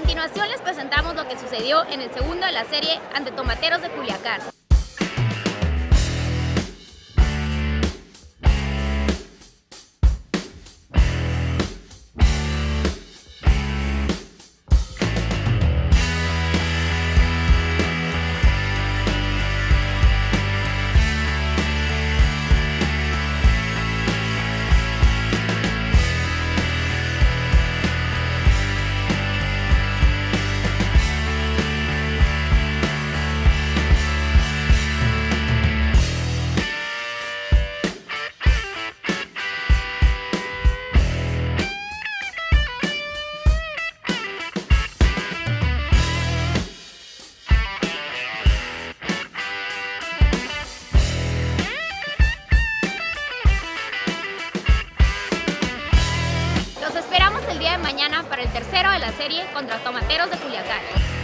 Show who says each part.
Speaker 1: continuación les presentamos lo que sucedió en el segundo de la serie ante Tomateros de Culiacán. Los esperamos el día de mañana para el tercero de la serie contra Tomateros de Culiacán.